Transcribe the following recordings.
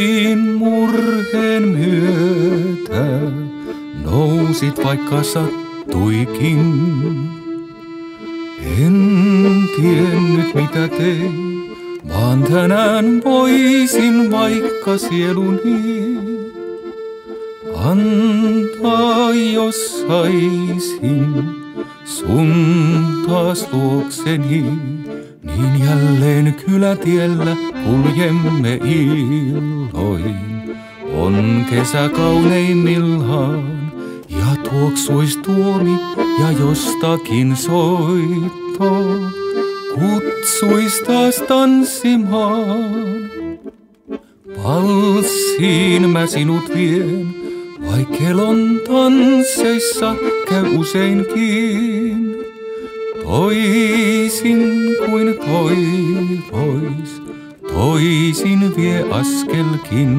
Niin murheen myötä nousit vaikka sattuikin. En tiennyt mitä tein, vaan tänään voisin vaikka sieluni antaa, jos saisin sun taas luokseni. Niin jälleen kylätiellä kuljemme illoin. On kesä kauneimmillaan ja tuoksuis tuomi ja jostakin soitto kutsuis taas tanssimaan. Valssiin mä sinut vien, vaik kelon tansseissa käy useinkin. Toisin kuin toivois, toisin vie askelkin.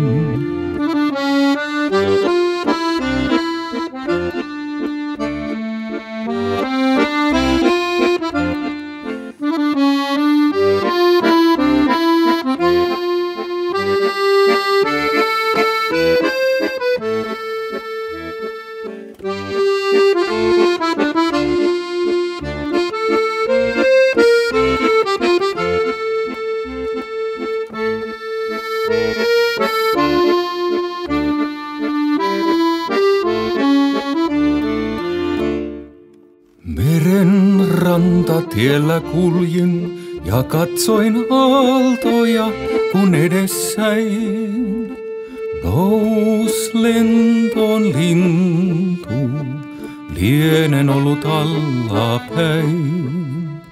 Meren rantatiellä kuljin ja katsoin aaltoja, kun edessäin nous lentoon lintu, lienen ollut allapäin.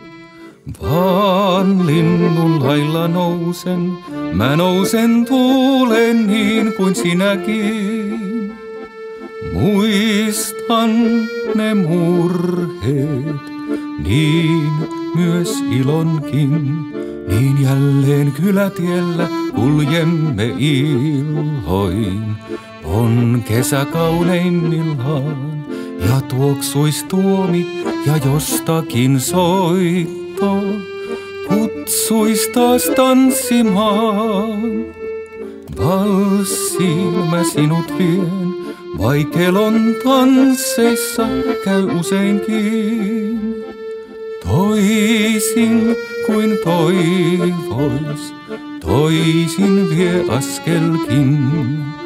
Vaan linnun lailla nousen, mä nousen tuulen niin kuin sinäkin. Muistan ne murheet, niin myös ilonkin. Niin jälleen kylätiellä kuljemme ilhoin. On kesä kauneimmillaan ja tuoksuis tuomi ja jostakin soitto kutsuis taas tanssimaan. Valssiin mä sinut vien, vaik elon tansseissa käy useinkin. Toisin kuin toivois, toisin vie askelkin.